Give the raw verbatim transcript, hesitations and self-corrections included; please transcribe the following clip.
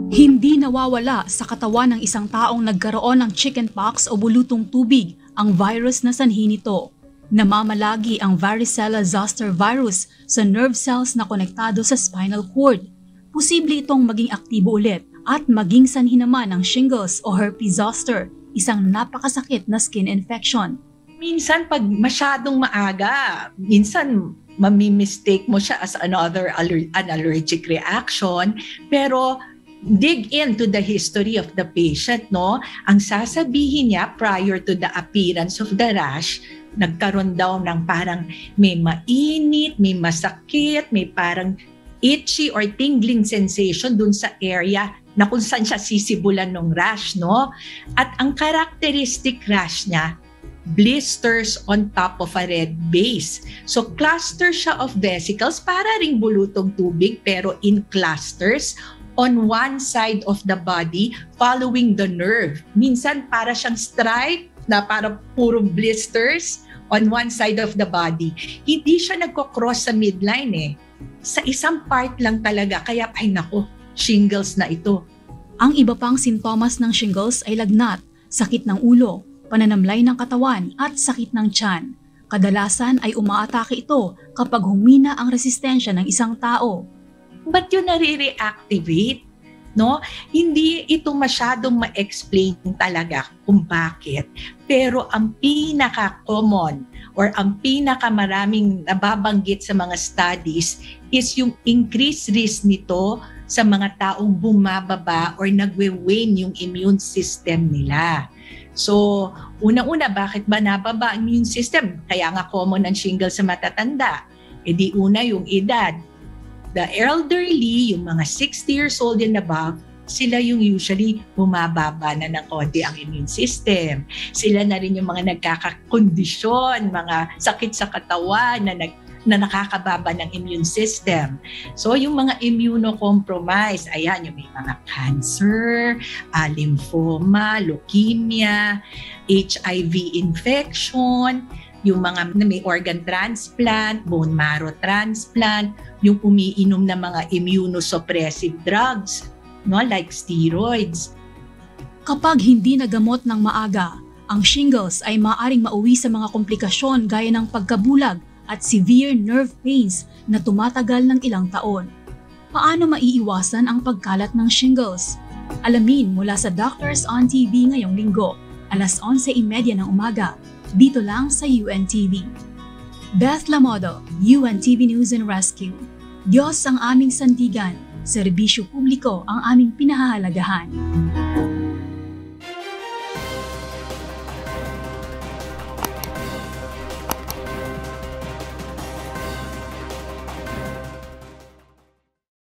Hindi nawawala sa katawan ng isang taong nagkaroon ng chickenpox o bulutong tubig ang virus na sanhi nito. Namamalagi ang varicella zoster virus sa nerve cells na konektado sa spinal cord. Posible itong maging aktibo ulit at maging sanhi naman ng shingles o herpes zoster, isang napakasakit na skin infection. Minsan pag masyadong maaga, minsan mami-mistake mo siya as another aller- an allergic reaction, pero dig into the history of the patient, no? Ang sasabihin niya prior to the appearance of the rash, nagkaroon daw ng parang may mainit, may masakit, may parang itchy or tingling sensation dun sa area na kung saan siya sisibulan ng rash, no? At ang characteristic rash niya, blisters on top of a red base. So cluster siya of vesicles, para ring bulutong tubig pero in clusters on one side of the body following the nerve. Minsan para siyang stripe na para puro blisters on one side of the body. Hindi siya nagko-cross sa midline eh. Sa isang part lang talaga, kaya ay nako, shingles na ito. Ang iba pang sintomas ng shingles ay lagnat, sakit ng ulo, pananamlay ng katawan at sakit ng tiyan. Kadalasan ay umaatake ito kapag humina ang resistensya ng isang tao. Ba't yun nare-reactivate? No? Hindi ito masyadong ma-explain talaga kung bakit. Pero ang pinaka-common or ang pinaka-maraming nababanggit sa mga studies is yung increased risk nito sa mga taong bumababa or nagwe-wane yung immune system nila. So, unang-una, bakit ba nababa ang immune system? Kaya nga common ang shingles sa matatanda. E di una yung edad. The elderly, yung mga sixty years old and above, sila yung usually bumababa na ng konti ang immune system. Sila na rin yung mga nagkakakondisyon, mga sakit sa katawan na, nag, na nakakababa ng immune system. So yung mga immunocompromised, ayan, yung may mga cancer, uh, lymphoma, leukemia, H I V infection, yung mga may organ transplant, bone marrow transplant, yung umiinom na mga immunosuppressive drugs, no, like steroids. Kapag hindi nagamot ng maaga, ang shingles ay maaaring mauwi sa mga komplikasyon gaya ng pagkabulag at severe nerve pains na tumatagal ng ilang taon. Paano maiiwasan ang pagkalat ng shingles? Alamin mula sa Doctors on T V ngayong linggo, alas onse trenta ng umaga, dito lang sa U N T V. Beth Lamodo, U N T V News and Rescue. Diyos ang aming sandigan, serbisyo publiko ang aming pinahahalagahan.